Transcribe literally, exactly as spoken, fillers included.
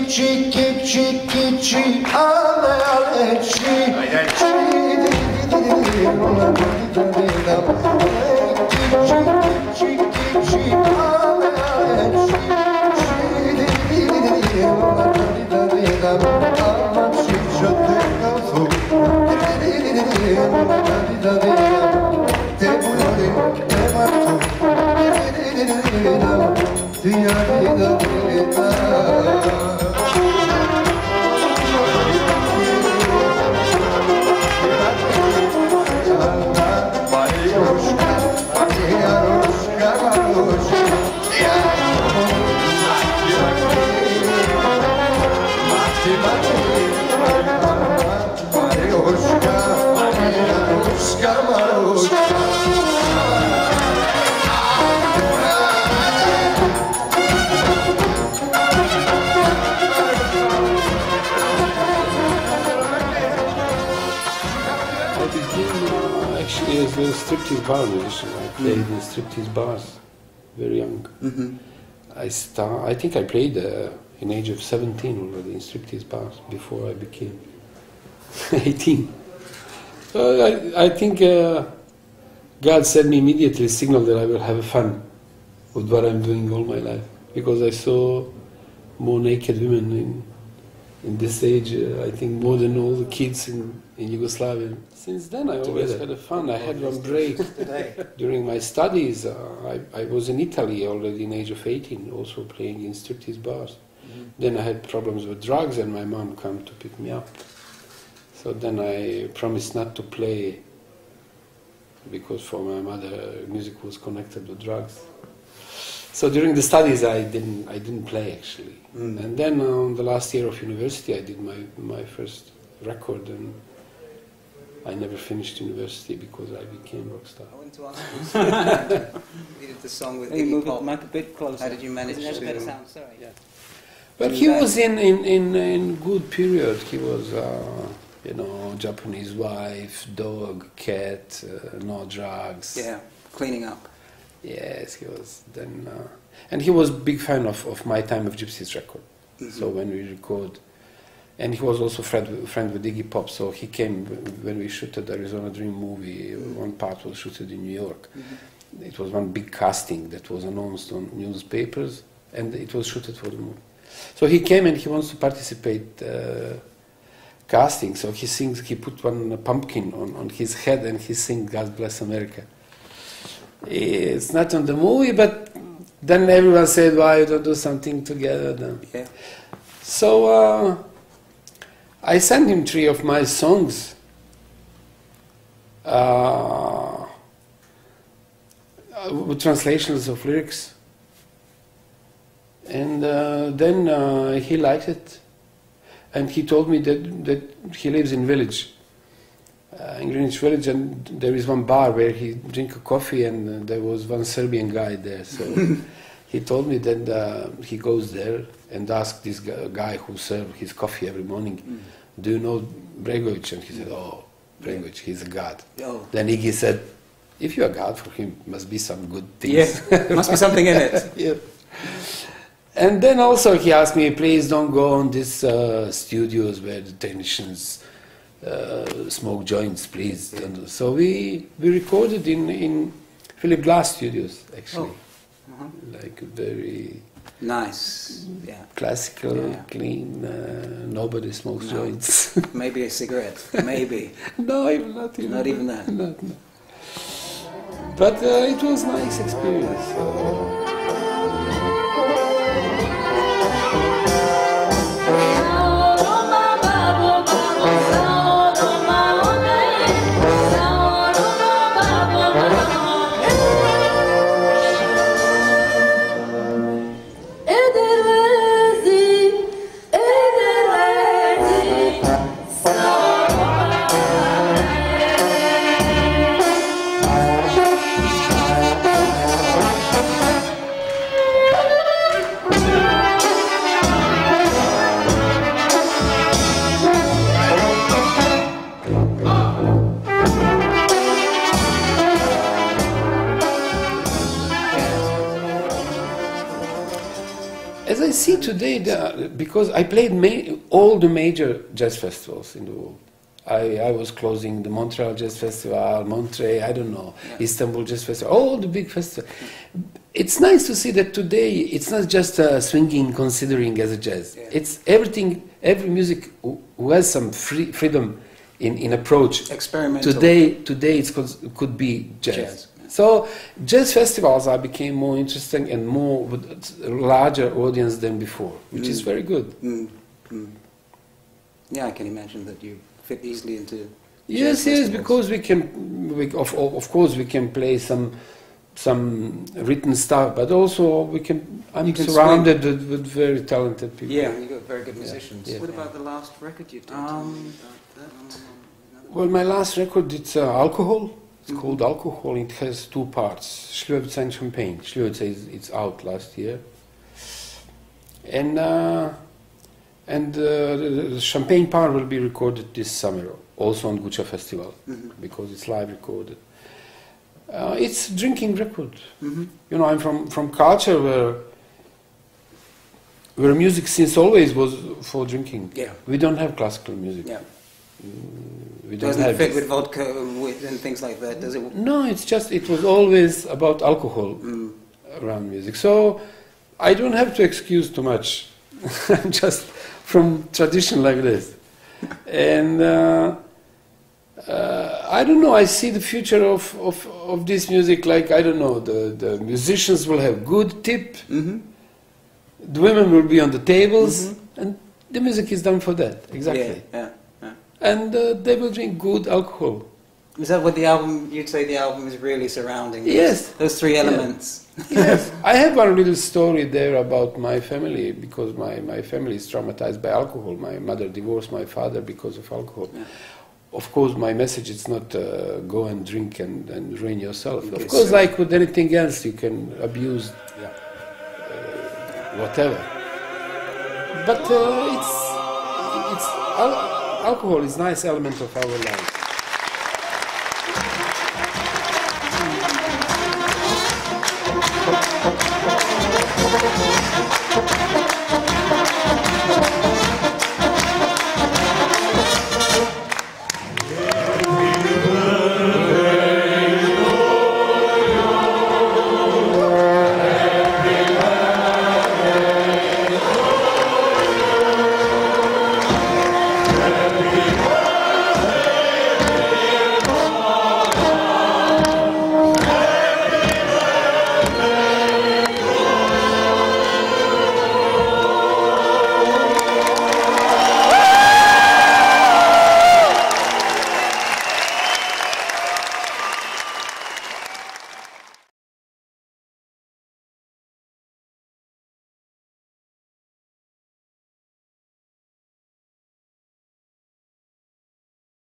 çiki çiki çi ale ale çi çi Actually, as a striptease bar musician, I played mm. in striptease bars, very young. Mm-hmm. I start. I think I played uh, in age of seventeen already in striptease bars before I became eighteen. So I, I think uh, God sent me immediately a signal that I will have fun with what I'm doing all my life, because I saw more naked women in in this age. Uh, I think more than all the kids in, in Yugoslavia. Since then, I always had a fun. I had one break during my studies. Uh, I, I was in Italy already in age of eighteen, also playing in striptease bars. Mm-hmm. Then I had problems with drugs, and my mom came to pick me up. So then I promised not to play, because for my mother, music was connected with drugs. So during the studies, I didn't I didn't play actually. Mm. And then on uh, the last year of university, I did my my first record, and I never finished university because I became rock star. I want to ask you, you did the song with Iggy Pop. Mic a bit closer. How did you manage to... to... Sound, sorry. Yeah. But he was in, in, in, in good period. He was, uh, you know, Japanese wife, dog, cat, uh, no drugs. Yeah, cleaning up. Yes, he was then... Uh, and he was big fan of, of My Time of Gypsies record. Mm-hmm. So when we record... And he was also friend, friend with Iggy Pop, so he came when we shooted the Arizona Dream movie. Mm-hmm. One part was shooted in New York. Mm-hmm. It was one big casting that was announced on newspapers, and it was shooted for the movie. So he came and he wants to participate uh, casting. So he sings. He put one pumpkin on, on his head and he sings "God Bless America." It's not on the movie, but then everyone said, "Why you don't do something together?" Then. Yeah. So. Uh, I sent him three of my songs. Uh, with translations of lyrics. And uh, then uh, he liked it. And he told me that, that he lives in village, uh, in Greenwich Village, and there is one bar where he drink a coffee, and uh, there was one Serbian guy there. So he told me that uh, he goes there and asks this guy who serves his coffee every morning, mm. "Do you know Bregovic?" And he said, "Oh, Bregovic, he's a god." Oh. Then Iggy said, "If you're a god for him, must be some good things." Yeah, must be something in it. Yeah. And then also he asked me, "Please don't go on these uh, studios where the technicians uh, smoke joints, please." Yeah. And so we we recorded in in Philip Glass Studios actually, oh. uh-huh. like very nice, yeah, classical, yeah. clean. Uh, nobody smokes no. joints. Maybe a cigarette, maybe. No, even not even. Not even that. Not, no. But uh, it was a nice experience. Uh, today, the, because I played ma all the major jazz festivals in the world. I, I was closing the Montreal Jazz Festival, Monterey, I don't know, yeah. Istanbul Jazz Festival, all the big festivals. It's nice to see that today it's not just uh, swinging, considering as a jazz. Yeah. It's everything, every music who, who has some free, freedom in, in approach. Experimental. Today, today it could be jazz. jazz. So jazz festivals are became more interesting and more with a larger audience than before, which mm. is very good. Mm. Mm. Yeah, I can imagine that you fit easily into. Yes, yes, because we can, we, of, of course, we can play some some written stuff, but also we can. I'm can surrounded with, with very talented people. Yeah, you got very good musicians. Yeah. What about the last record you've done? Um, well, my last record, it's uh, Alcohol. It's mm-hmm. called Alcohol. It has two parts: Ślivovica and Champagne. Ślivovica is it's out last year, and uh, and uh, the, the Champagne part will be recorded this summer, also on Guča Festival, mm-hmm. because it's live recorded. Uh, it's a drinking record. Mm-hmm. You know, I'm from from culture where where music since always was for drinking. Yeah. We don't have classical music. Yeah. We don't Doesn't have it fit this. with vodka and, with, and things like that, does it? No, it's just, it was always about alcohol mm. around music. So I don't have to excuse too much. I'm just from tradition like this. And uh, uh, I don't know, I see the future of, of, of this music like, I don't know, the, the musicians will have good tip, mm-hmm. the women will be on the tables, mm-hmm. and the music is done for that, exactly. Yeah, yeah. And uh, they will drink good alcohol. Is that what the album, you'd say the album is really surrounding? Those, yes. Those three elements? Yeah. Yes. I have one little story there about my family, because my, my family is traumatized by alcohol. My mother divorced my father because of alcohol. Yeah. Of course, my message is not uh, go and drink and, and ruin yourself. Of course, so. Like with anything else, you can abuse yeah. uh, whatever. But uh, it's... it's al alcohol is a nice element of our life.